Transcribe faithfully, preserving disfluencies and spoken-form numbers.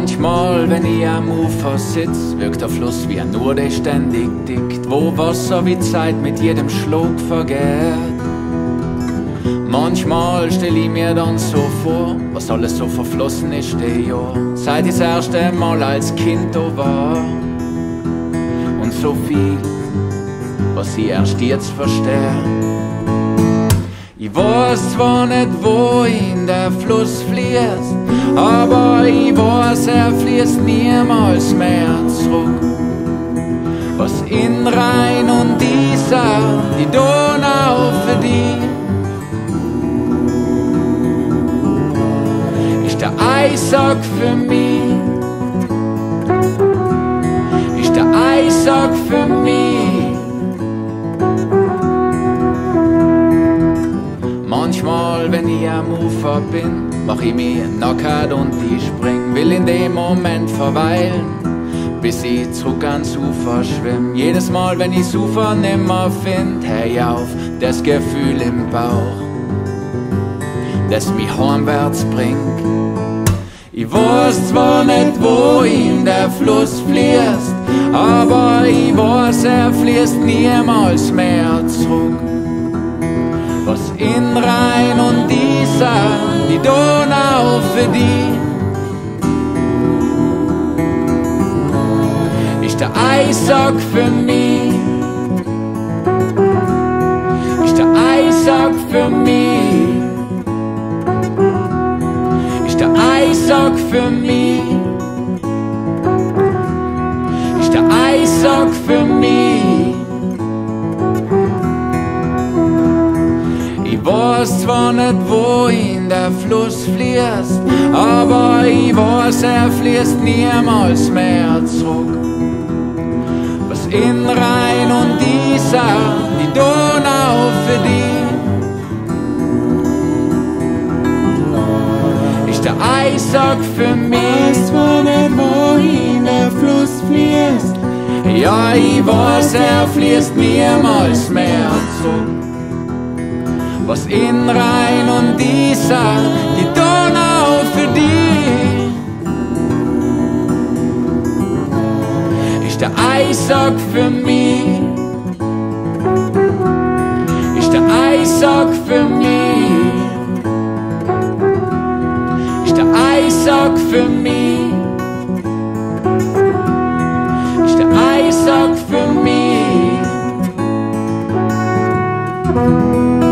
Manchmal, wenn ich am Ufer sitz, wirkt der Fluss wie ein Nur, der ständig dickt, wo Wasser wie Zeit mit jedem Schluck vergeht. Manchmal stell ich mir dann so vor, was alles so verflossen ist, der Jahr, seit ich das erste Mal als Kind da war. Und so viel, was ich erst jetzt verstehe. Ich weiß zwar nicht, wohin der Fluss fließt, aber ich weiß, er fließt niemals mehr zurück. Was in Rhein und Isar, die Donau für die, ist der Eissack für mich, ist der Eissack für mich. Manchmal, wenn ich am Ufer bin, mach ich mich nackert und ich spring, will in dem Moment verweilen, bis ich zurück ans Ufer schwimm. Jedes Mal, wenn ich's Ufer nimmer find, hey auf, das Gefühl im Bauch, das mich heimwärts bringt. Ich weiß zwar nicht, wohin der Fluss fließt, aber ich weiß, er fließt niemals mehr zurück. Was in Rhein und Isar, die Donau für die, ist der Eissack für mich, ist der Eissack für mich, ist der Eissack für mich, ist der Eissack für mich. Ich weiß zwar nicht, wohin der Fluss fließt, aber ich weiß, er fließt niemals mehr zurück. Was in Rhein und Isar, die Donau für die, ist der Eissack für mich. Ich weiß zwar nicht, wohin der Fluss fließt, ja, ich weiß, er fließt niemals mehr zurück. Was in Rhein und Isar, die Donau für die, ist der Eissack für mich, ist der Eissack für mich, ist der Eissack für mich, ist der Eissack für mich.